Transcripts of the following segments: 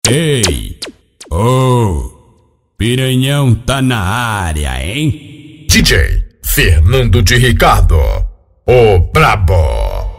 Ei, ô, Piranhão tá na área, hein? DJ Fernando de Ricardo, o brabo.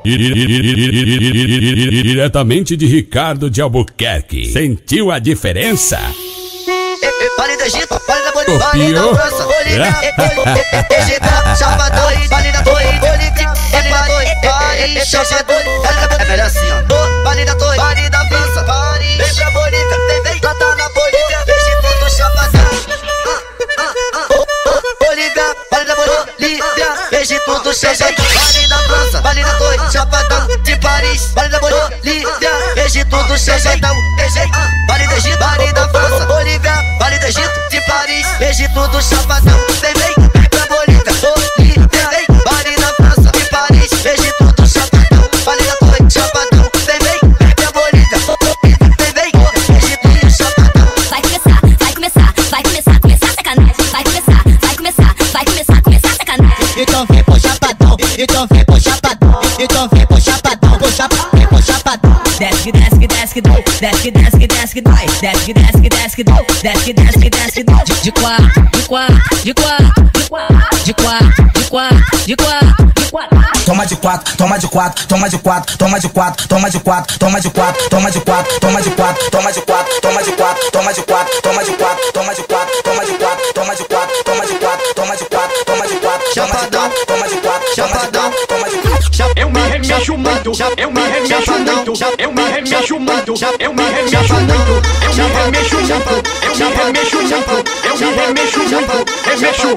Diretamente de Ricardo de Albuquerque. Sentiu a diferença? Vale do Egito, vale da Bolívia, vale da França, Bolívia, Egito, Salvador, vale da Torre, Bolívia, vale Salvador, é melhor assim, ó. Vale da Torre, vale da França, Paris, vem pra Bolívia, vem lá tá na Bolívia, Egito do Salvador, Bolívia, vale da Bolívia, Egito do Salvador, vale da França, vale da Torre, Salvador, de Paris, vale da Bolívia, Egito do Salvador, vale do Egito, vale da França, Bolívia, vale do Egito, de Paris, Egito do Chapadão, vem pra Bolívia, Bolívia, vem, vale da França, de Paris, Egito do Chapadão, vale da Torre, Chapadão, vem pra Bolívia, vem, Egito do Chapadão. Vai começar sacanagem, vai começar sacanagem. Então vem pro Chapadão, então vem pro Chapadão, então vem pro Chapadão, vem pro Chapadão. Desce, desce, desce, desce, desce, desce, dói. Desce, desce, desce, desce, desce, desce, dói. De quatro, de quatro, de quatro, de quatro, de quatro, de quatro, de quatro. Toma de quatro, toma de quatro, toma de quatro, toma de quatro, toma de quatro, toma de quatro, toma de quatro, toma de quatro, toma de quatro, toma de quatro, toma de quatro, toma de quatro, toma de quatro, toma de quatro, toma de quatro, toma de quatro, toma de quatro, toma de quatro, Chapadão, toma de quatro, Chapadão, toma de quatro. Eu me remexo muito, eu me remexo muito, eu me remexo muito, eu me remexo muito, eu me remexo muito, eu me remexo muito, eu me remexo muito, remexo.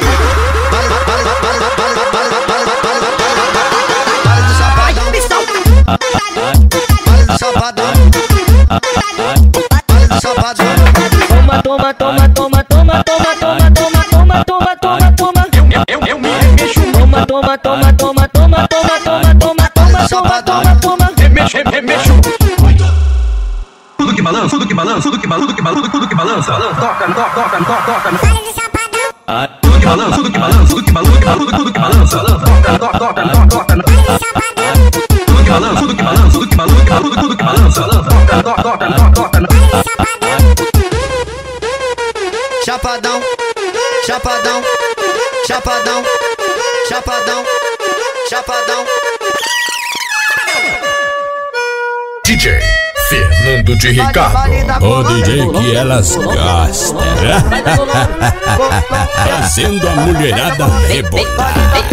Toma, toma, toma, toma, toma, toma, toma, toma, toma, toma, toma. Eu me remexo muito. Toma, toma, toma, toma, toma, toma, toma, toma, toma, toma, toma. Remexo, remexo. Tudo que balança, tudo que balança, tudo que balança, tudo que balança. Toca, toca, toca, toca. Tudo que balança, tudo que balança, tudo que balança, tudo que balança. Toca, toca, toca. Tudo que balança, tudo que balança, tudo que balança, tudo que balança. Toca, toca, toca. Chapadão, chapadão, chapadão, chapadão, chapadão. DJ Fernando de Ricardo, O DJ que elas gostam. Fazendo a mulherada rebolar.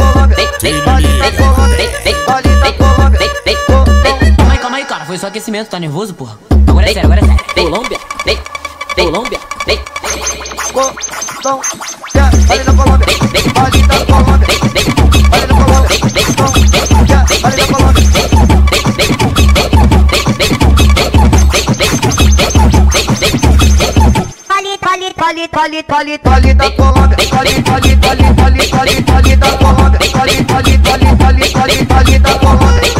Calma aí, cara, foi só aquecimento, tá nervoso, porra? Agora é sério, agora é sério. Colômbia, vem, Colômbia, vem. Vale da Colômbia, vale da Colômbia, vale da Colômbia, vale da Colômbia. Vale da Colômbia, vale da Colômbia, vale da Colômbia.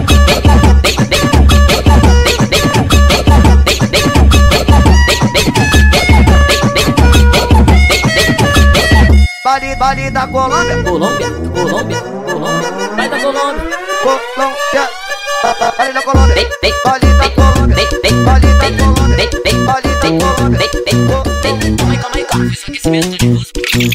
Vale da Colômbia, Colômbia, Colômbia, Colômbia, vai da Colômbia. Colômbia, vale da Colômbia, Vem, vem, vale da Colômbia, vem, vem, vale da vem, Colômbia, vem, vem, vale da vem, Colômbia. vem, vem, vem. Calma aí, cara, foi só aquecimento, tá nervoso.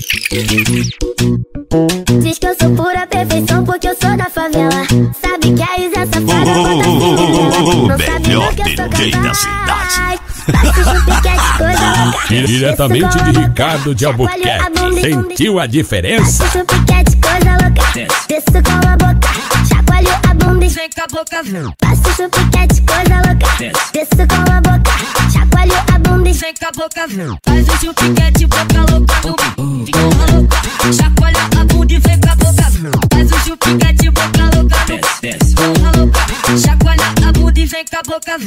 Diz que eu sou pura perfeição porque eu sou da favela. Sabe que a Isa safada bota filme nela. Não sabe do que eu sou capaz. Faço chupiquete, coisa louca. Diretamente de Ricardo de Albuquerque. Sentiu a diferença? Faço chupiquete, coisa louca. Desço com a boca, chacoalho a bunda e vem com a boca. Faço chupiquete, coisa louca. Desço com a boca, chacoalho a bunda e vem com a boca. Faz o chupiquete, boca louca, boca louca. Chacoalha a bunda e vem com a boca. Faz o chupiquete, boca louca, boca louca. Chacoalha a bunda e vem com a boca.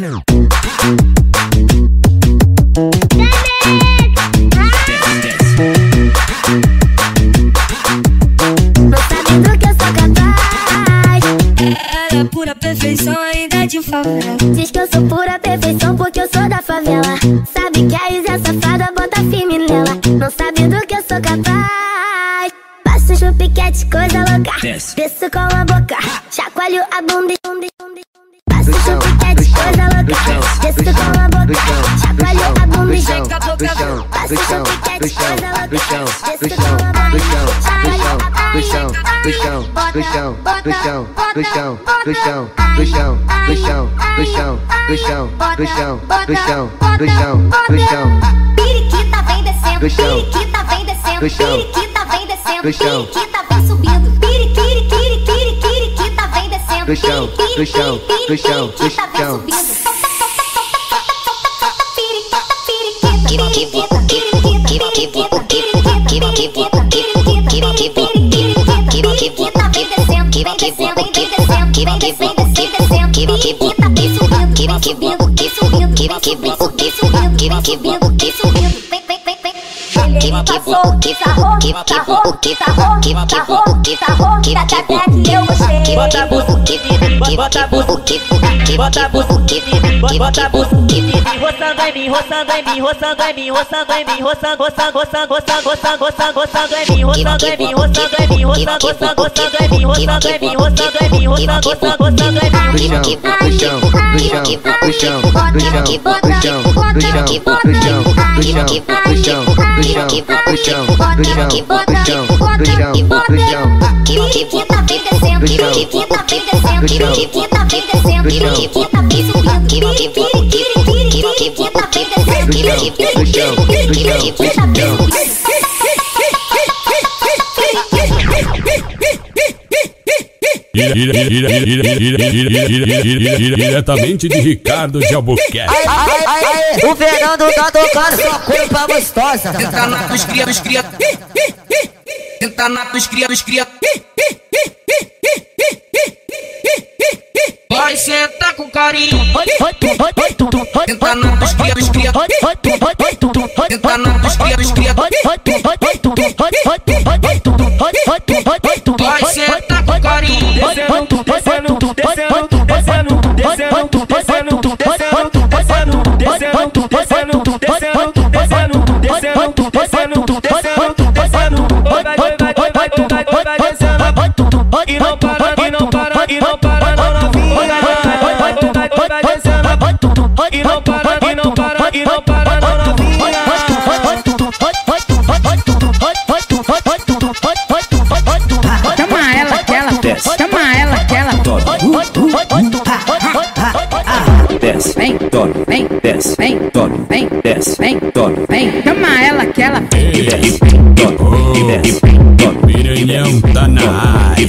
Não sabe do que eu sou capaz. Ela é pura perfeição, ainda de favela. Diz que eu sou pura perfeição porque eu sou da favela. Sabe que a Isa safada bota firme nela. Não sabe do que eu sou capaz. Faço chupiquete, coisa louca. Desço com a boca, chacoalho a bunda e faço chupiquete, coisa louca. Desço com a boca, Periquita vem descendo, periquita vem descendo, periquita vem descendo, periquita vem subindo, periquita vem descendo, periquita vem subindo. Diretamente de Ricardo de Albuquerque. O Fernando tá tocando só coisa gostosa. Senta na tua escria, senta na tua escria. Vai sentar com carinho. Senta na tua escria. Senta na tua escria. Vai sentar com carinho. E não para, e não para, e não para, não novinha. E não para, e não para, e não para, não novinha. Chama ela que ela desce, chama ela que ela desce, vem, vem, desce, vem, vem, desce, vem, vem, chama ela que ela desce, desce. Piranhão tá na área.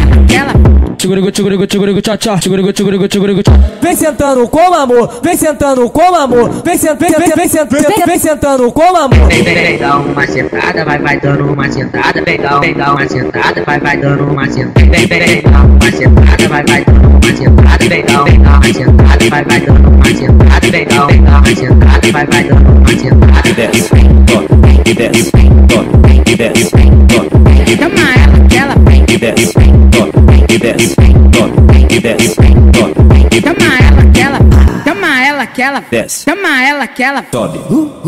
Vem sentando com amor, vem sentando com amor, vem sentando com amor. Vem dar uma sentada, vai dando uma sentada, vem dar uma sentada, vai dando uma sentada, vem dar uma sentada, vai dando uma sentada, vem dar uma sentada, vai dando uma sentada, vem dar uma sentada, vai dando uma sentada. Desce, desce, desce, chama ela que ela vem, desce, desce, desce, chama ela que ela, chama ela que ela desce, chama ela que ela sobe.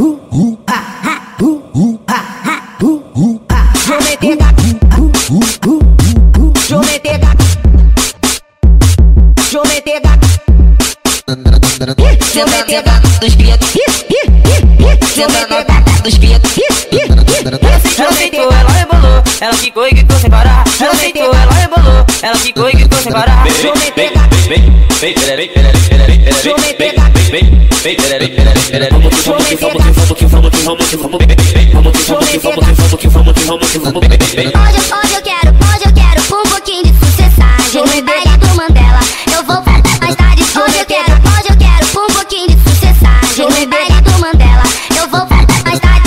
Dos pretos, dos pretos. Ela sentou, ela rebolou, ela ficou e gritou sem parar. Ela sentou, ela rebolou, ela ficou e gritou sem parar. Hoje eu quero um pouquinho de sucessagem no baile do Mandela. Eu vou voltar mais tarde. Hoje eu quero um pouquinho de sucessagem no baile do Mandela. Eu vou voltar mais tarde.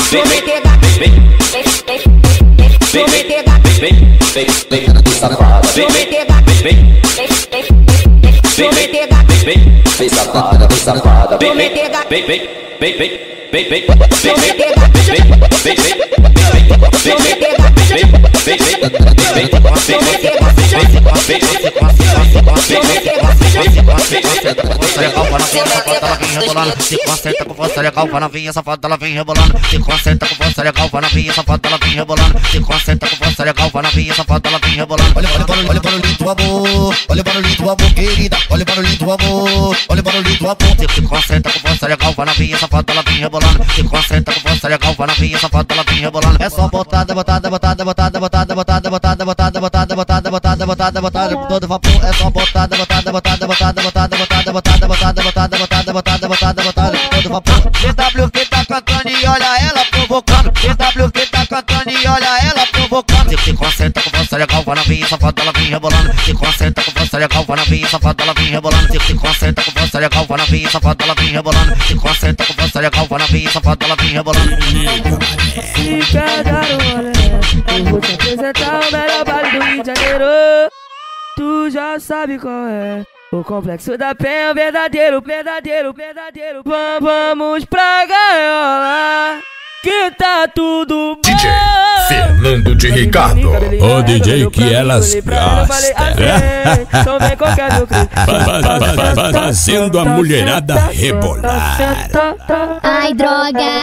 Vem concentra com força legal pra novinha safada, ela vem rebolando. Se concentra com força legal pra novinha safada, ela vem rebolando. Se concentra com força legal pra novinha safada, ela vem rebolando. Se concentra com força legal pra novinha safada, ela vem rebolando. Olha o barulhinho do amor, olha o barulhinho do amor, querida. Olha o barulhinho do amor, olha o barulhinho do amor. Se concentra com força legal pra novinha safada, ela vem rebolando. Se concentra com força legal pra novinha safada, ela vem rebolando. É só botada, botada, botada, botada, botada, botada, botada, botada, botada, botada, botada, botada, botada, todo vapor. É só botada, botada, botada, botada, botada, botada, botada, botada, botada, botada, botada, botada, botada, todo vapor. GWQ tá cantando e olha ela provocando. GWQ tá cantando e olha ela provocando. Se concentra com força legal pra novinha safada, ela vem rebolando. Se concentra com força legal pra novinha safada, ela vem rebolando. Se concentra com força legal pra novinha safada, ela vem rebolando. Se concentra com força legal pra novinha safada, ela vem rebolando. Se quer dar um rolê, eu vou te apresentar o melhor baile do Rio de Janeiro. Tu já sabe qual é. O Complexo da Penha, verdadeiro, verdadeiro, verdadeiro. Vamos pra gaiola, que tá tudo bom. DJ Fernando de Ricardo, o DJ que elas gostam. Então vem qualquer meu clipe. Fazendo a mulherada rebolar. Ai, droga.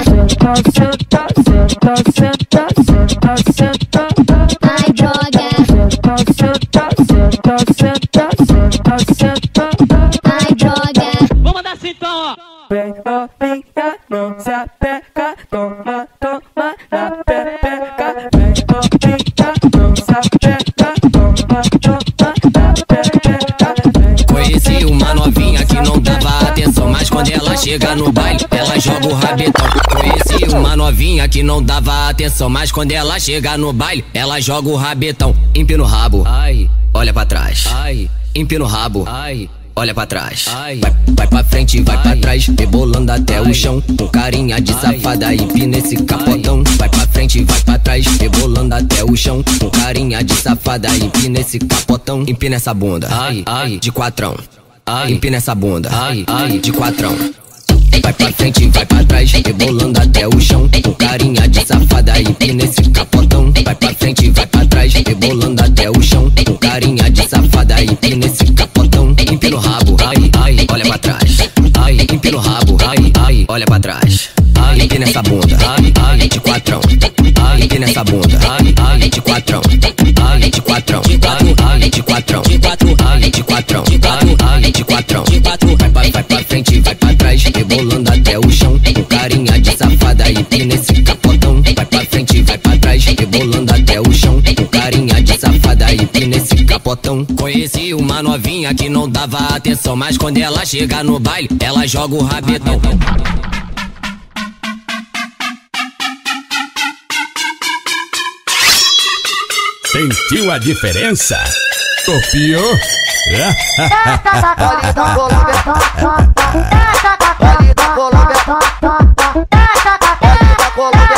Ai, droga. Ai, droga. Vamos mandar assim então, ó. Vem, novinha, não se apeca. Toma, toma, na pepeca. Vem, novinha, não se apeca. Toma, toma, na pepeca. Conheci uma novinha que não dava atenção, mas quando ela chega no baile, ela joga o rabetão. Conheci uma novinha que não dava atenção, mas quando ela chega no baile, ela joga o rabetão. Empina o rabo, ai, olha pra trás, ai, empina o rabo, ai, olha pra trás, vai pra frente, vai pra trás, rebolando até o chão, com carinha de safada, empina esse capotão. Vai pra frente, vai pra trás, rebolando até o chão, com carinha de safada, empina esse capotão. Empina essa bunda, de quatrão, empina essa bunda, de quatrão. Vai pra frente, vai pra trás, rebolando até o chão, com carinha de safada, empina esse capotão. Vai pra frente, vai pra trás, rebolando até o chão, com carinha de safada, empina esse capotão. Empina o rabo, olha pra trás, empina o rabo, olha pra trás. Empina essa bunda, de quatrão, empina essa bunda, de quatrão, de quatrão, de quatrão, de quatrão, de quatrão. Vai pra frente, vai pra trás, rebolando até o chão, com carinha de safada, empina esse capotão. Vai pra frente, vai pra trás, rebolando até o chão, com carinha de safada, empina esse capotão. Conheci uma novinha que não dava atenção, mas quando ela chega no baile, ela joga o rabetão. Sentiu a diferença? Copiou? Vale da Colômbia, vale da Colômbia, vale da Colômbia,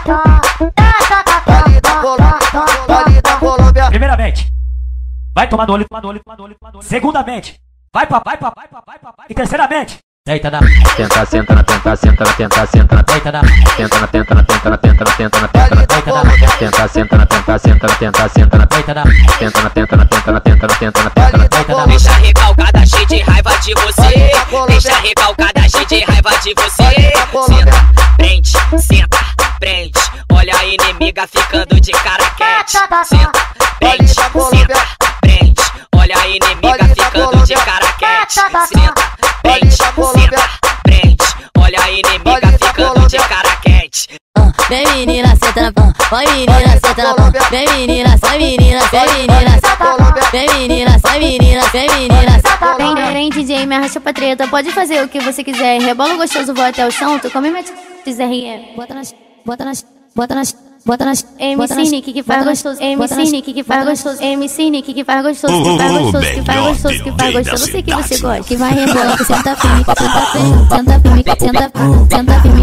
vale da Colômbia, vale da Colômbia. Primeiramente, vai tomar no olho, tomar no olho, tomar no olho, tomar no olho. Segundamente, vai pra. E terceiramente, deita na. Tenta, senta na, tenta, senta na, tenta, senta na, Deita na. tenta na, tenta na, tenta na, tenta na, tenta na, tenta na, Deita na. tenta, senta na, tenta, senta na, tenta, senta na, Deita na. tenta na, tenta na, tenta na, tenta na, tenta na, tenta na. Deita na. Deixa recalcada, cheia de raiva de você. Deixa recalcada, cheia de raiva de você. Senta, prende, senta, prende. Olha a inimiga ficando de cara quente. Senta, prende, senta, prende. Olha a inimiga ficando de cara quente. Senta, prende, senta, prende. Olha a inimiga ficando de cara quente. Vem menina, senta na pão. Vai menina, senta na pão. Vem menina, sai menina, sai menina. Vem menina, sai menina, vem menina. Vem DJ, me arrasta pra treta. Pode fazer o que você quiser. Rebola gostoso, vou até o chão. Tu come mete, quiser rir. Bota nas, bota nas, bota nas. Bota nas MC Nick que faz gostoso, MC Nick que faz gostoso, MC Nick que faz gostoso, que faz gostoso, que faz gostoso, que faz gostoso. Eu sei que você gosta. Que vai rebolar, senta firme, senta firme, senta firme, senta firme, senta firme,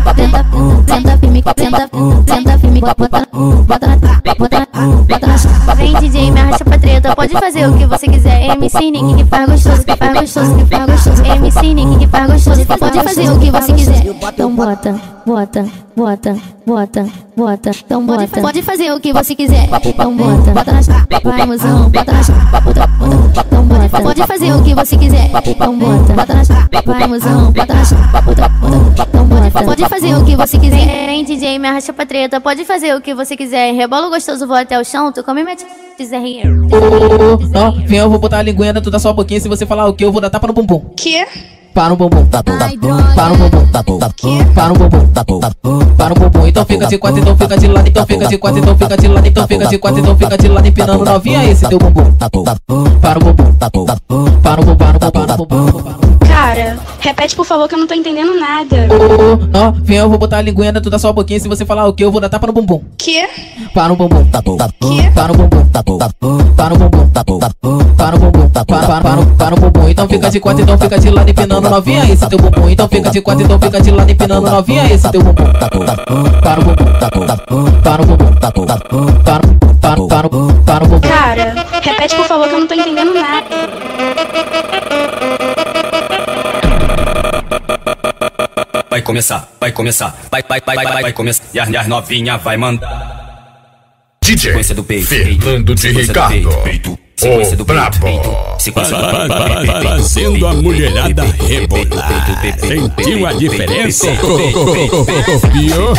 senta firme, bota nas. Vem DJ, me arrasta pra treta. Pode fazer o que você quiser. MC Nick que faz gostoso, que faz gostoso, que faz gostoso. MC Nick que faz gostoso. Pode fazer o que você quiser. Então bota. bota, bota, bota, bota. Então bota. Pode fazer o que você quiser. Então bota, bota na chapa. Vai, mozão, bota na chapa. Então bota. Pode fazer o que você quiser. Então bota, bota na chapa. Vai, mozão, bota na chapa. Então bota. Pode fazer o que você quiser. Vem, DJ, me arrasta pra treta. Pode fazer o que você quiser. Rebolo gostoso, vou até o chão. Tu come e mete. Vem, eu vou botar a linguinha dentro da sua boquinha. Se você falar o que, eu vou dar tapa no bumbum. Que? Para o bumbum, para o bumbum, para o bumbum, para o bumbum. Então fica de quatro, então fica de lado, então fica de quatro, então fica de lado, então fica de quatro, então fica de lado, empinando novinha esse teu bumbum. Para o bumbum, para o bumbum, para o bumbum. Cara, repete por favor que eu não tô entendendo nada. Vem, eu vou botar a linguinha dentro da sua boquinha. Se você falar o que, eu vou dar tapa no bumbum. Que? Para o bumbum, para o bumbum, para o bumbum, para o bumbum. Então fica de quatro, então fica de lado, empinando novinha esse teu bumbum. Então fica de quatro, então fica de lado, empinando novinha esse teu bumbum. Para o bumbum, para o bumbum, para o bumbum. Cara, repete por favor que eu não tô entendendo nada. Vai começar, vai começar, vai começar. E as novinha vai mandar. DJ sequência do peito, Fernando de Ricardo, sequência do brabo, fazendo a mulherada rebolar. Sentiu a diferença? Copiou?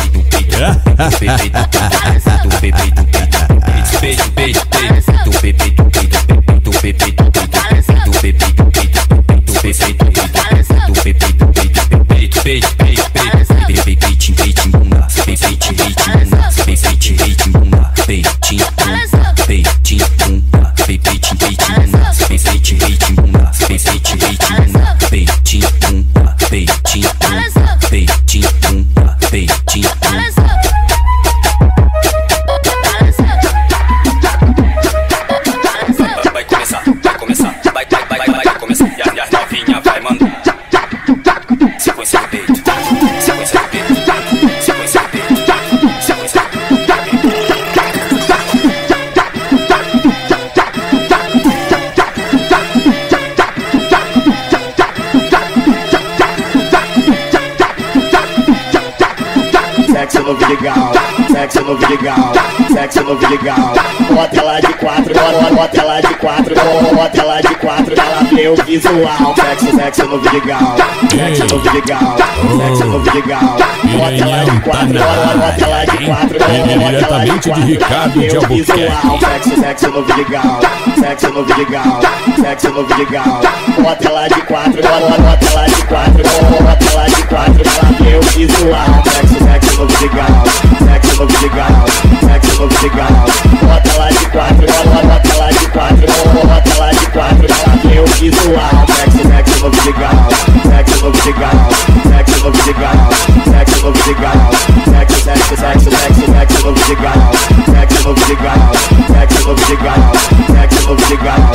Sexo no Vidigal, sexo no Vidigal, sexo no Vidigal. Bota ela de quatro, bota ela de quatro, bota ela de quatro, ela vê o visual. Sexo no Vidigal, sexo no Vidigal, sexo no Vidigal. Bota ela de quatro, bota ela de quatro, diretamente de Ricardo de Albuquerque. Sexo no Vidigal, sexo no Vidigal, sexo no Vidigal. Bota ela de quatro, bota ela de quatro, bota ela de quatro, ela vê o visual. Sexo no Vidigal, sexo no Vidigal, sexo no Vidigal. Bota ela de quatro, bota ela de quatro, bota ela de quatro, ela vê o visual. Sexo no Vidigal, sexo no Vidigal, sexo no Vidigal, sexo no Vidigal, sexo no Vidigal, sexo no Vidigal, sexo no Vidigal, sexo no Vidigal.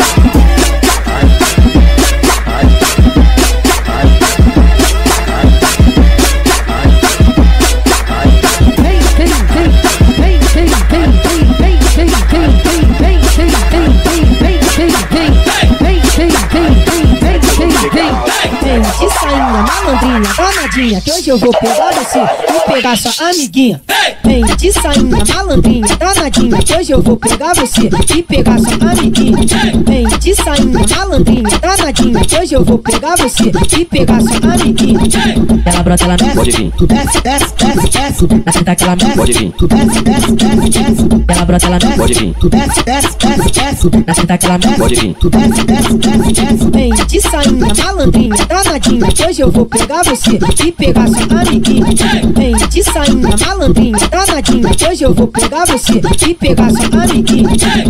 De sainha malandrinha, danadinha, que hoje eu vou pegar você e pegar sua amiguinha. Vem de sainha malandrinha, danadinha, que hoje eu vou pegar você e pegar sua amiguinha. Vem de sainha malandrinha, danadinha, que hoje eu vou pegar você e pegar sua amiguinha. Ela brota, ela desce, pode vir. Desce, desce, desce, desce. Na senta que ela desce, pode vir. Desce, desce, desce, desce. Ela brota, ela desce, pode vir. Desce, desce, desce, desce. Na senta que ela desce, pode vir. Desce, desce, desce, desce. Vem de sainha malandrinha, danadinha, que hoje eu vou pegar você e pegar sua amiguinha. Vem de sainha malandrinha, danadinha, que hoje eu vou pegar você e pegar sua amiguinha.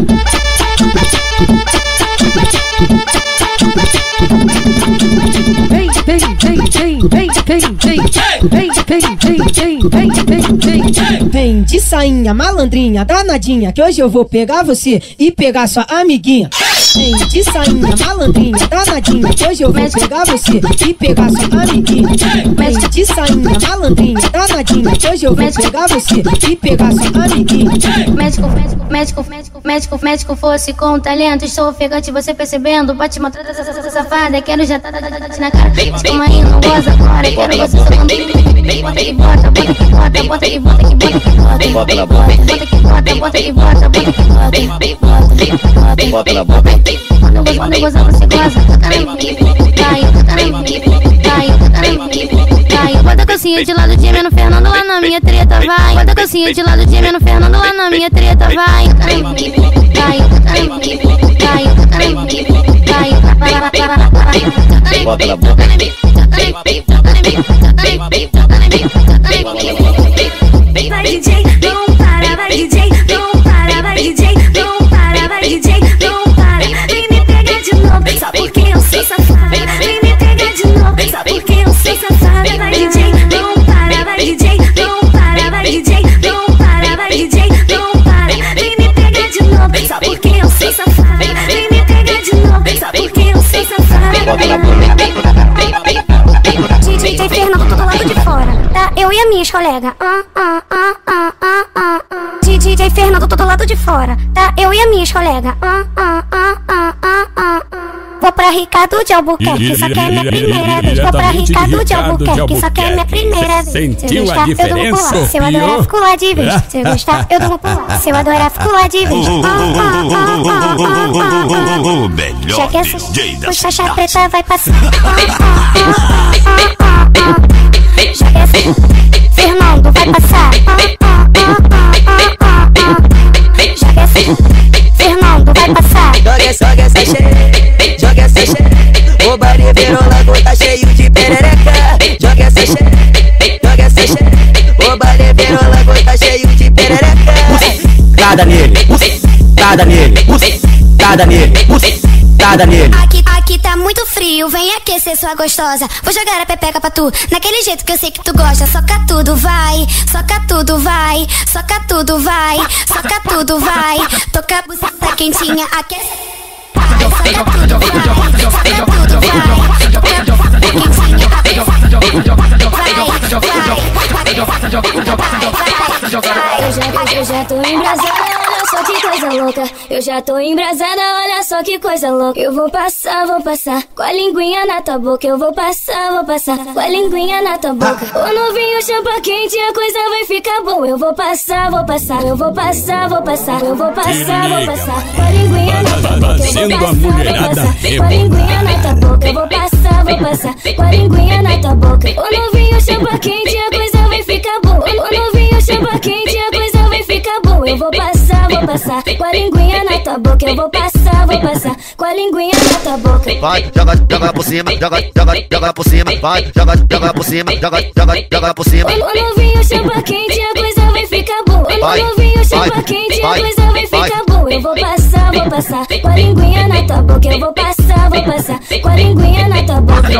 Vem de sainha malandrinha, danadinha, que hoje eu vou pegar você e pegar sua amiguinha. Vem de sainha malandrinha, danadinha, que hoje eu vou pegar você e pegar sua amiguinha. Vem de sainha malandrinha, danadinha, que hoje eu vou pegar você e pegar sua amiguinha. Médico fosse com talento, estou ofegante, você percebendo, bate uma trata safada, quero já tá na cara. Toma aí, não goza, agora. Quero você socando em mim. Bota que bota, bota que bota, bota que bota que bota que bota. Bota na boca. Bota que bota, bota que bota, bota que bota. Bota na boca. Quando eu gozar, você goza. Toca na mim. Vai, toca na mim. Vai, toca na mim. Vai. Bota a calcinha de lado, gemendo Fernando lá na minha treta, vai. Bota a calcinha de lado, gemendo Fernando lá na minha treta, vai. Toca na mim. Vai, toca na mim. Vai, toca na mim. Vai, bota na boca. Vai DJ, não para, vai DJ, não para, vai DJ, não para, vai DJ, não para. Vem me pegar de novo, só porque eu sou safada. Vem me pegar de novo, só porque eu sou safada. Vai DJ, não para, vai DJ, não para, vai DJ, não para, vai DJ, não para. Vem me pegar de novo, só porque eu sou safada. Vem me pegar de novo, só porque eu sou safada. DJ Fernando, tô do lado de fora, tá? Eu e as minhas colegas. DJ Fernando, tô do lado de fora, tá? Eu e as minhas colegas. Vou pra Ricardo de Albuquerque, só que é minha primeira vez. Vou pra Ricardo de Albuquerque, só que é minha primeira vez. Sentiu a diferença? Se eu adorar, fico lá de vez. Se eu gostar, eu durmo por lá. Se eu adorar, fico lá de vez. Já que essa puxa preta vai passar. Já que essa Fernando vai passar. Já que essa Fernando vai passar. Joga essa xereca, joga essa xereca. O baile virou lagoa, tá cheio de perereca. Joga essa xereca, joga essa xereca. O baile virou lagoa, tá cheio de perereca. Nada nele, nada nele, nada nele, nada nele. Aqui tá muito frio, vem aquecer sua gostosa. Vou jogar a pepeca pra tu, naquele jeito que eu sei que tu gosta. Soca tudo, vai, soca tudo, vai, soca tudo, vai, soca tudo, vai. Toca a buceta quentinha, aquece. Soca tudo, vai, soca tudo, vai. Toca a buceta quentinha, Eu já tô embrasada, olha só que coisa louca. Eu já tô embrasada, olha só que coisa louca. Eu vou passar com a linguinha na tua boca. Eu vou passar com a linguinha na tua boca. O novinho chapa quente, a coisa vai ficar boa. Eu vou passar, eu vou passar, eu vou passar com a linguinha na tua boca. Sendo a mulherada com a linguinha na tua boca. Eu vou passar com a linguinha na tua boca. O novinho chapa quente, a coisa vai ficar boa. O novinho chapa quente, a coisa vai ficar boa. Eu vou passar com a linguinha na tua boca. Eu vou passar com a linguinha na tua boca. Vai, joga por cima, joga por cima. Vai, joga por cima, joga por cima. O novinho chapa quente, a coisa vai ficar boa. O novinho chapa quente, a coisa vai ficar boa. Eu vou passar com a linguinha na tua boca. Eu vou passar com a linguinha na tua boca.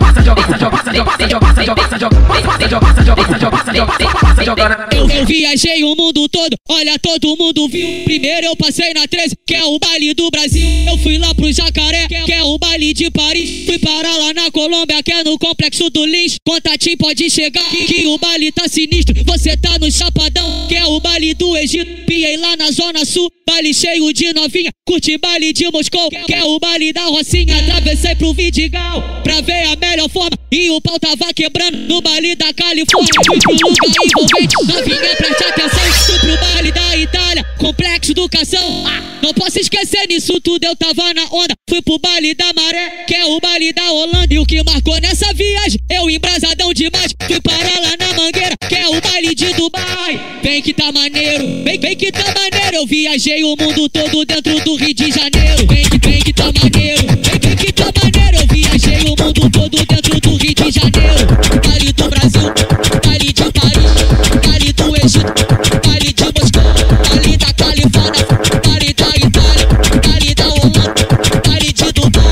Eu viajei o mundo todo, olha, todo mundo viu. Primeiro eu passei na 13, que é o baile do Brasil. Eu fui lá pro Jacaré, que é o baile de Paris. Fui parar lá na Colômbia, que é no Complexo do Lins. Contatinho pode chegar, que o baile tá sinistro. Você tá no Chapadão, que é o baile do Egito. Piei lá na Zona Sul, baile cheio de novinha. Curti baile de Moscou, que é o baile da Rocinha. Atravessei pro Vidigal, pra ver a melhor forma. E o pau tava quebrando no baile da Califórnia. Fui pro lugar envolvente, novinha, preste atenção. Fui pro baile da Itália, Complexo Educação. Não posso esquecer nisso tudo, eu tava na onda. Fui pro baile da Maré, que é o baile da Holanda. E o que marcou nessa viagem, eu embrasadão demais. Fui parar lá na Mangueira, que é o baile de Dubai. Vem que tá maneiro, vem que tá maneiro. Eu viajei o mundo todo dentro do Rio de Janeiro. Vem que tá maneiro, vem que tá maneiro. Eu viajei o mundo todo dentro do Rio de Janeiro. Baile do Brasil, baile de Paris, baile do Egito, baile de Moscou, baile da Califórnia, baile da Itália, baile da Holanda, baile de Dubai.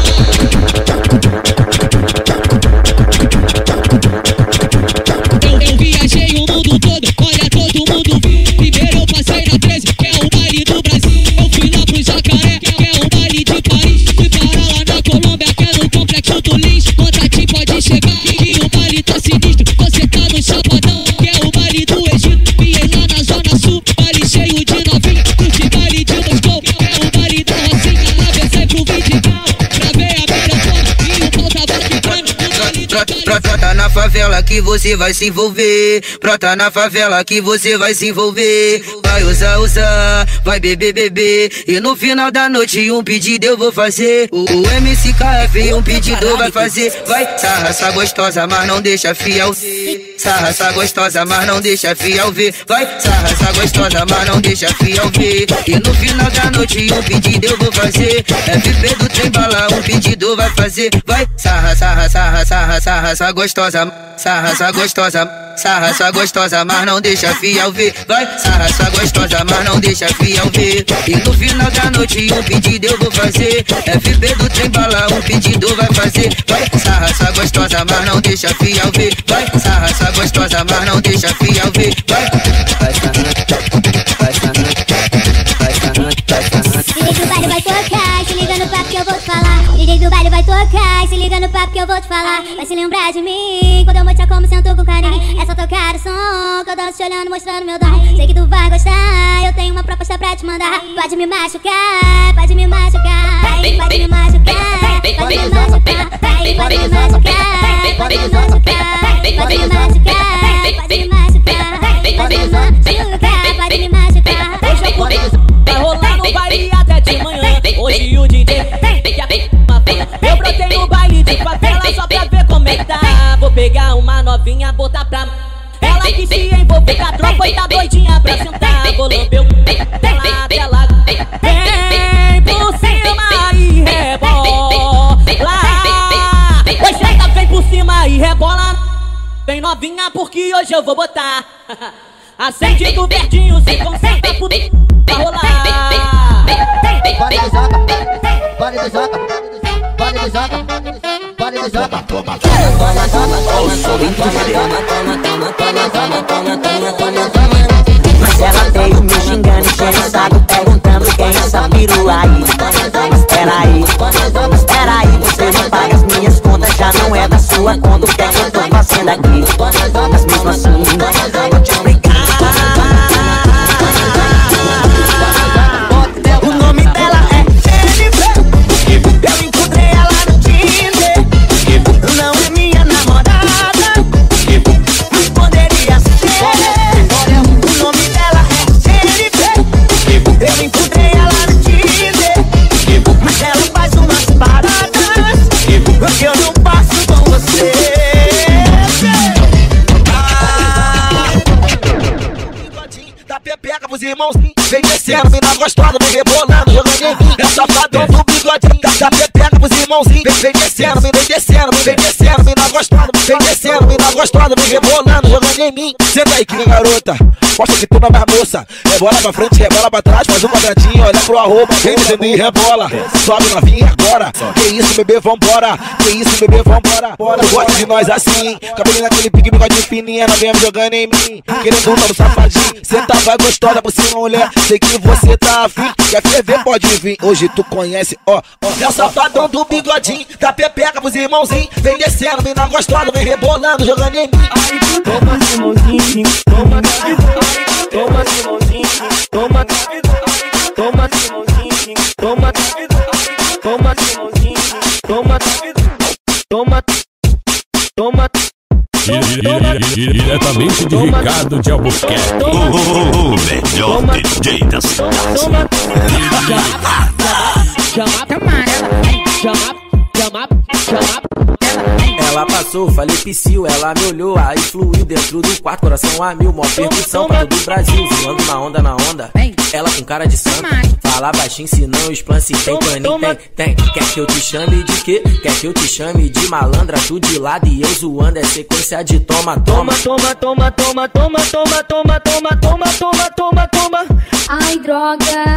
Eu viajei o mundo todo, olha, todo mundo viu. Primeiro eu passei na 13, que é o baile do Brasil. Eu fui lá pro Jacaré, que é o baile que você vai se envolver. Brota na favela que você vai se envolver. Vai usar, vai beber. E no final da noite um pedido eu vou fazer. O MCKF um pedido vai fazer. Vai sarraça gostosa, mas não deixa fiel ver. Sarraça gostosa, mas não deixa fiel ver. Vai sarraça gostosa, mas não deixa fiel ver. E no final da noite um pedido eu vou fazer. FP do trem bala, um pedido vai fazer. Vai sarraça gostosa, sarraça gostosa, mas não deixa fiel ver. Vai sarraça gostosa, mas não deixa fiel ver. E no final da noite um pedido eu vou fazer. FP do trem bala, um pedido vai fazer. Vai sarraça gostosa, mas não deixa fiel ver. Vai sarraça gostosa, mas não deixa fiel ver. Vai DJ do baile vai tocar, se liga no papo que eu vou te falar. DJ do baile vai tocar, se liga no papo que eu vou te falar. Vai se lembrar de mim, quando eu mostrar como sento com carinho. É só tocar o som, que eu danço te olhando, mostrando meu dom. Sei que tu vai gostar, eu tenho uma proposta pra te mandar. Pode me machucar, pode me machucar. Pode me machucar, pode me machucar. Pode me machucar, pode me machucar. Pode me machucar, pode me machucar. Pode me machucar, pode me machucar. Vai rolar no baile até de manhã. Hoje o DJ eu brotei no baile de favela só pra ver como é que tá. Vou pegar uma novinha, botar pra ela que se envolver com a tropa e tá doidinha pra sentar. Vou lamber o dela, vem por cima e rebola. Pois senta, vem por cima e rebola. Vem novinha porque hoje eu vou botar. Acende do verdinho, se concentra por pra rolar. Pode do joga, pode do joga, pode do joga, pode do joga. Toma, mas ela veio me xingando, enchendo o saco, perguntando quem é essa perua aí. Mas peraí, você não paga as minhas contas, já não é da sua conta. O que é que eu tô fazendo aqui? Mas mesmo assim, vou te explicar. O nome dela é Jennifer, eu encontrei ela no Tinder. Não é minha namorada, mas poderia ser. O nome dela é Jennifer, eu encontrei ela no Tinder. Mas ela faz umas paradas que eu não passo com você. Da pepeca pros irmãozinhos, vem descendo, mina gostosa, vem rebolando, jogando em mim. É safadão do bigodinho, da pepeca pros irmãozinhos, vem descendo, vem descendo, mina gostosa, vem descendo, mina gostosa, vem rebolando, jogando em mim. Senta aí, que garota, mostra que tu não é mais moça. Rebola pra frente, rebola pra trás, faz um quadradinho, olha pro arroba, vem descendo e rebola. Sobe novinha agora, que isso bebê, vambora, que isso bebê, vambora. Tu gosta de nós assim, cabelinho naquele pique, bigodinho fininha, novinha jogando em mim. Querendo um no safadinho, senta vai gostosa por cima, mulher, sei que você tá afim. Quer ferver, pode vir, hoje tu conhece, ó. É o safadão do bigodinho, da pepeca pros irmãozinhos, vem descendo, mina gostosa, vem rebolando, jogando em mim. Toma Simonzinho, toma toma Simonzinho, toma Simonzinho, toma Simonzinho, toma Diretamente de Ricardo de Albuquerque, o melhor DJ da cidade. Ela passou, falei psiu, ela me olhou, aí fluiu dentro do quarto, coração a mil, mó percussão pra todo o Brasil, zoando na onda, ela com cara de santo, fala baixinho, senão o splan se tem paninho, tem, quer que eu te chame de quê? Quer que eu te chame de malandra, tu de lado e eu zoando, é sequência de toma. Ai, droga.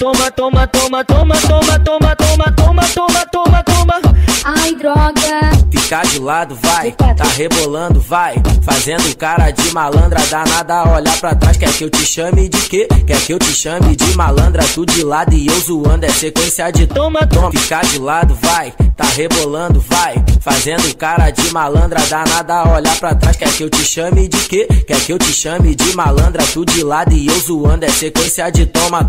Ai, droga. Ficar de lado, vai, tá rebolando, vai, fazendo cara de malandra, danada, olhar pra trás, quer que eu te chame de quê? Quer que eu te chame de malandra, tu de lado e eu zoando, é sequência de toma. Ficar de lado, vai, tá rebolando, vai, fazendo cara de malandra, danada, olhar pra trás, quer que eu te chame de quê? Quer que eu te chame de malandra, tu de lado e eu zoando, é sequência de toma.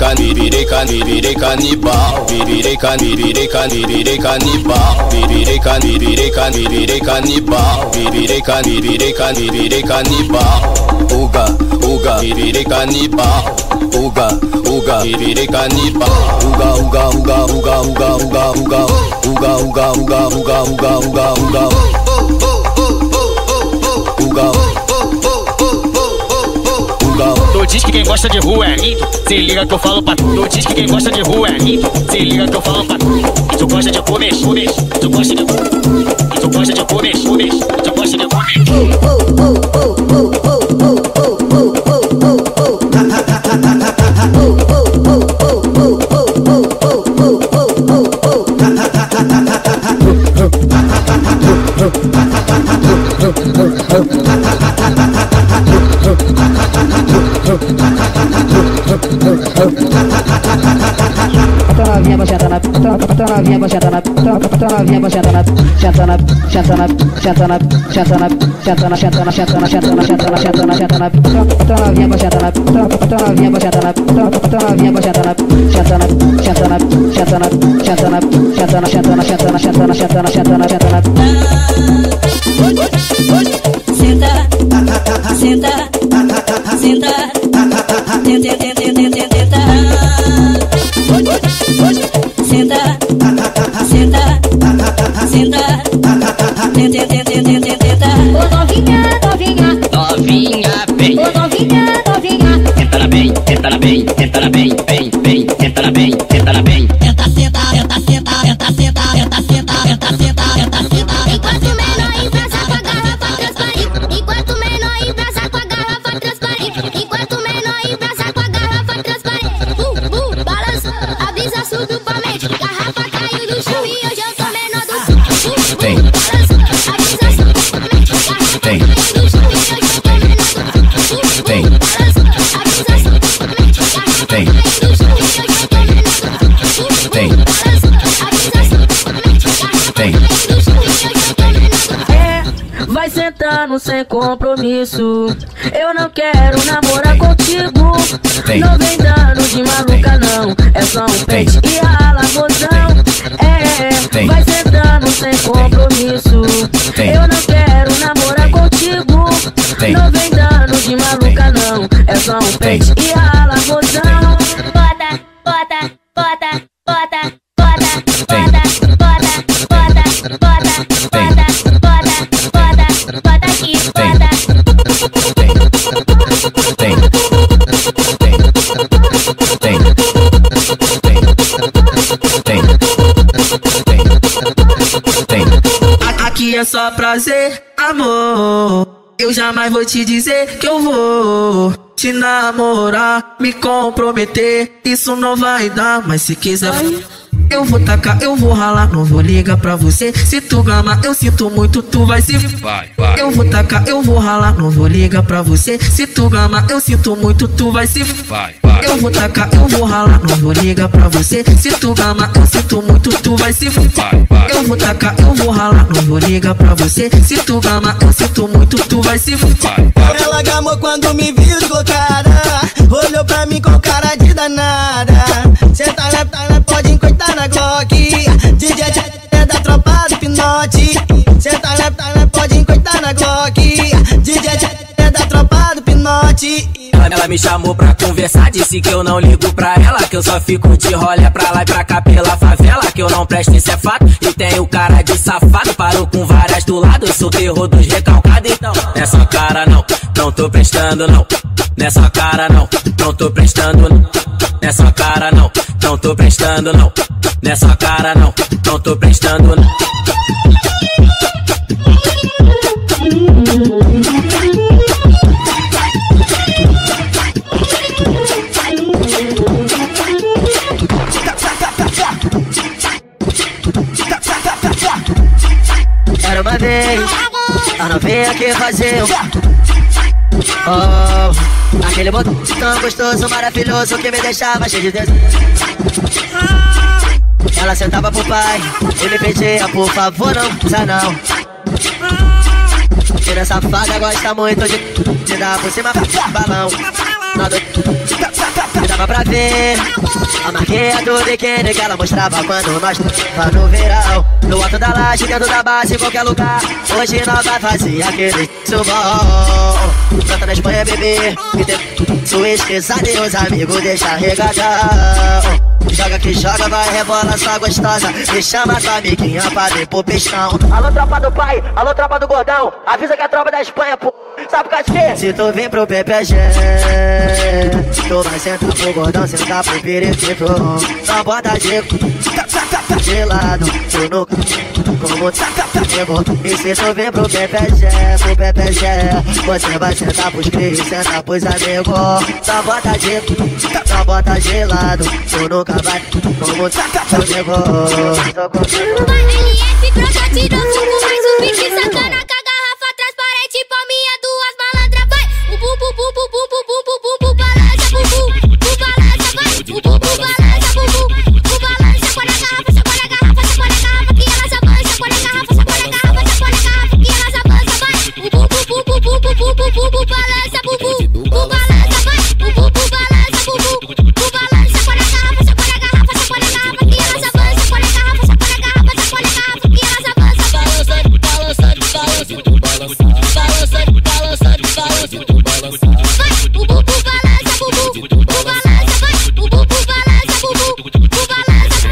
virei canibal, virei canibal, virei canibal, uga, virei canibal, uga, virei canibal, Tu diz que quem gosta de rua é lindo, se liga que eu falo pra tu. Tu diz que quem gosta de rua é lindo, se liga que eu falo pra tu. E tu gosta de comer, tu gosta de comer, tu gosta de comer, tu gosta de novinha bocheta na, novinha bocheta na, novinha bocheta na, chatana, novinha bocheta na, novinha bocheta na, novinha bocheta na, chatana. Vai sentando sem compromisso. Eu não quero namorar contigo. Não vem dando de maluca não. É só um pente e rala mozão. Vai sentando sem compromisso. Eu não quero namorar contigo. Não vem dando de maluca não. É só um pente e rala mozão. Bota, bota, bota, bota, bota, bota, bota, bota, bota, bota, bota, bota aqui, bota. Aqui é só prazer, amor. Eu jamais vou te dizer que eu vou te namorar, me comprometer. Isso não vai dar, mas se quiser eu vou tacar, eu vou ralar, não vou ligar pra você. Se tu gama, eu sinto muito, tu vai se Eu vou tacar, eu vou ralar, não vou ligar pra você. Se tu gama, eu sinto muito, tu vai se Eu vou tacar, eu vou ralar, não vou ligar pra você. Se tu gama, eu sinto muito, tu vai se Eu vou tacar, eu vou ralar, não vou ligar pra você. Se tu gama, eu sinto muito, tu vai se Ela gamou quando me viu deslocada, olhou pra mim com cara de danada. Cê tá na pode encontrar na Glock. DJ é da tropa do Pinote. Cê tá na pode encontrar na Glock. DJ é da tropa do Pinote. Ela me chamou pra conversar, disse que eu não ligo pra ela, que eu só fico de rolê pra lá e pra cá pela favela, que eu não presto, isso é fato. E tenho cara de safado, parou com várias do lado, eu sou o terror dos recalcados. Então, nessa cara não, não tô prestando não. Nessa cara não, não tô prestando não. Nessa cara não, não tô prestando não. Nessa cara não, não tô prestando não. Era uma vez, a novinha que fazer aquele botão tão gostoso, maravilhoso, que me deixava cheio de desejo. Ela sentava pro pai e me pedia, por favor, não usa não. Tira safada, gosta muito de dar por cima balão. Me dava chama pra ver a marquinha do biquíni que ela mostrava quando nós tava no verão. No alto da laje, dentro da base, em qualquer lugar. Hoje nós vai fazer aquele subom. Canta na Espanha, bebê, e tem sua esqueçada e os amigos deixa regadão. Joga que joga, vai rebola só gostosa. Me chama tua amiguinha pra vir pro pistão. Alô tropa do pai, alô tropa do gordão. Avisa que a tropa da Espanha, pô, sabe por causa de quê? Se tu vem pro PPG, tu vai sentar pro gordão, sentar pro periquito. Só bota de lado, tu nunca como pegou. E se tu vem pro PPG, você vai sentar pros cris, sentar pros amigos. Só bota de lado, tu nunca vai como pegou. LF broca de novo, mais um pique sacana com a garrafa transparente, palminha, duas malandras, vai. O bu bu bu bu bu bu bu bu bu balança, bu balança, vai. O bu balança, bu balança, chacoalha a garrafa, chacoalha a garrafa, chacoalha a garrafa, que ela avança, chacoalha a garrafa, chacoalha a garrafa, chacoalha a garrafa, que ela avança, vai. O bu balança, bu balança, vai. O bu balança, bu balança, chacoalha a garrafa, chacoalha a garrafa, chacoalha a garrafa, que ela avança, chacoalha a garrafa, chacoalha a garrafa, chacoalha a garrafa, que ela avança, balança, balança, balança, balança, balança, balança, balança, vai. O bu balança, bu balança, vai. O bu balança, bu balança.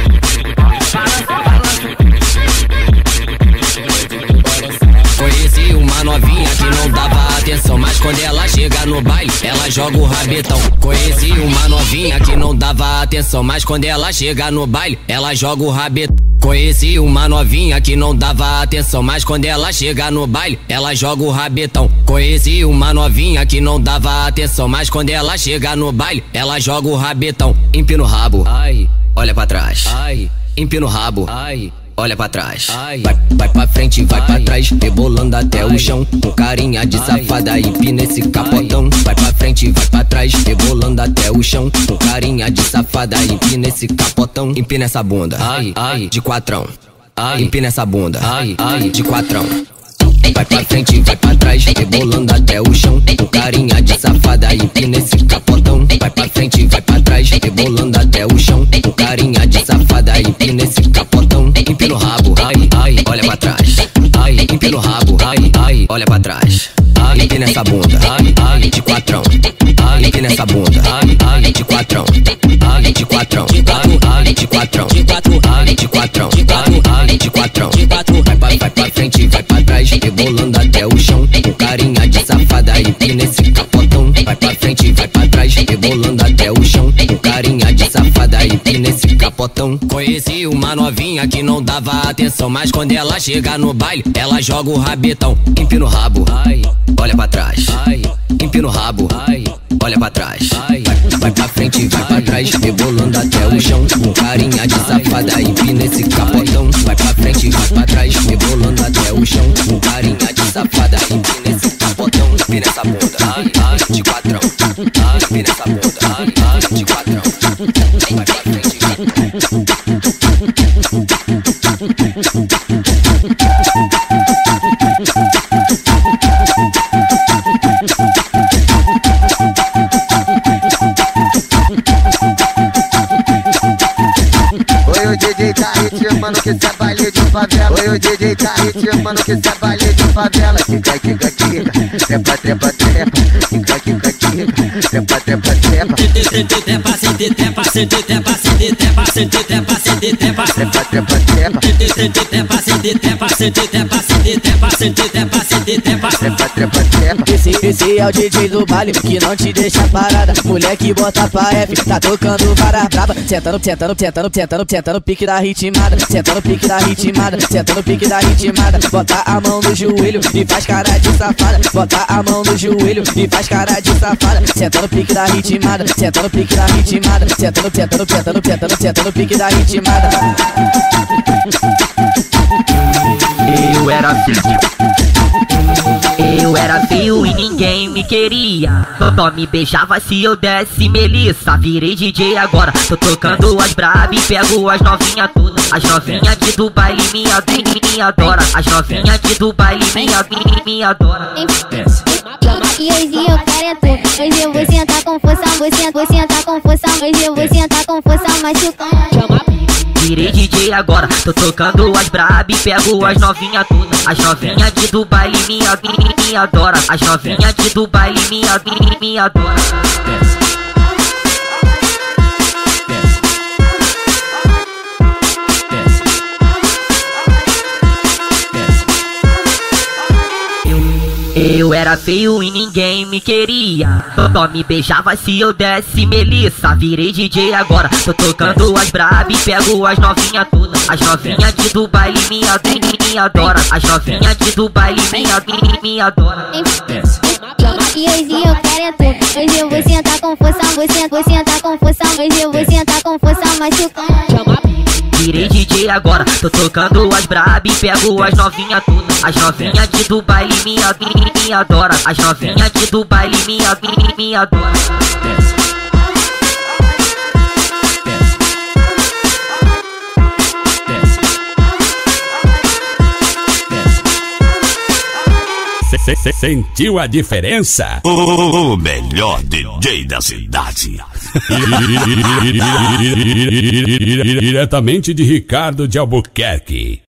Conheci uma novinha que não dava atenção, mas quando ela chega no baile, ela joga o rabetão. Conheci uma novinha que não dava atenção, mas quando ela chega no baile, ela joga o rabetão. Conheci uma novinha que não dava atenção, mas quando ela chega no baile, ela joga o rabetão. Conheci uma novinha que não dava atenção, mas quando ela chega no baile, ela joga o rabetão. Empina o rabo, ai, olha pra trás, ai, empina o rabo, ai, olha pra trás, vai pra frente, vai pra trás, rebolando até o chão, com carinha de safada, empina esse capotão. Vai pra frente, vai pra trás, rebolando até o chão, com carinha de safada, empina esse capotão. Empina essa bunda, ai, de quatrão, empina essa bunda, ai, de quatrão. Vai pra frente, vai pra trás, rebolando até o chão, com carinha de safada, empina esse capotão. Vai pra frente, vai pra trás, rebolando até o chão, com carinha de safada, empina esse capotão. Empina o rabo, ai, olha pra trás, ai, empina o rabo, ai, olha pra trás. Empina essa bunda, ai, de quatrão, empina essa bunda, ai, de quatrão, de quatrão, de quatrão, de quatrão, de quatrão. Vai pra frente, vai pra trás, rebolando até o chão, com carinha de safada, empina esse capotão. Vai pra frente, vai pra trás, rebolando até o chão, com carinha de safada, empina esse capotão. Conheci uma novinha que não dava atenção, mas quando ela chega no baile, ela joga o rabetão. Empina o rabo, ai, olha pra trás, ai, empina o rabo, ai, olha pra trás, vai pra frente, vai pra trás, rebolando até o chão, com carinha de safada, empina esse capotão. Vai pra frente, vai pra trás, rebolando até o chão, com carinha de safada, empina esse capotão. Empina essa bunda, ai, de quatrão, empina essa bunda, ai, de quatrão. Vai pra frente, Oi, o DJ tá ritmando que cê é baile de favela. Oi, o DJ tá ritmando que cê é baile de favela. Quica, quica, quica, trepa, trepa, trepa. Quica, quica, quica, trepa, trepa, trepa. Trepa, sente, trepa, sente, trepa, sente, trepa, sente, trepa, sente, trepa. Trepa, trepa, trepa. Trepa, sente, trepa, sente, trepa, sente, trepa, sente, trepa, sente, trepa. Trepa, trepa, trepa. Esse é o DJ do baile que não te deixa parada. Mulher que bota pra F, tá tocando vara braba. Sentando, sentando, sentando, sentando, sentando pique da ritmada. Sentando pique da ritmada, sentando pique da ritmada. Bota a mão no joelho e faz cara de safada. Bota a mão no joelho e faz cara de safada. Sentando pique da ritmada, sentando pique da ritmada. Sentando, sentando, sentando, sentando, sentando pique da ritmada. Eu era filho. Eu era feio e ninguém me queria. Só me beijava se eu desse Melissa. Virei DJ agora, tô tocando as braba e pego as novinha todas. As novinha de do baile me adora. As novinha de do baile me adora. E hoje eu quero é tu. Hoje eu vou sentar com força, vou sentar com força. Hoje eu vou sentar com força, machucando. Virei DJ agora, tô tocando as braba e pego as novinha todas. As novinha de do baile me adora. As novinha de do baile me adora. Eu era feio e ninguém me queria. Só me beijava se eu desse Melissa. Virei DJ agora, tô tocando as braba e pego as novinha todas. As novinha de do baile me adora. As novinha de do baile me adora. E hoje eu quero é tu. Hoje eu vou sentar com força, vou sentar com força. Hoje eu vou sentar com força, machucando. Virei DJ agora, tô tocando as braba e pego as novinha todas. As novinha de do baile me adora. As novinha de do baile me adora. Sentiu a diferença? O melhor DJ da cidade. Diretamente de Ricardo de Albuquerque.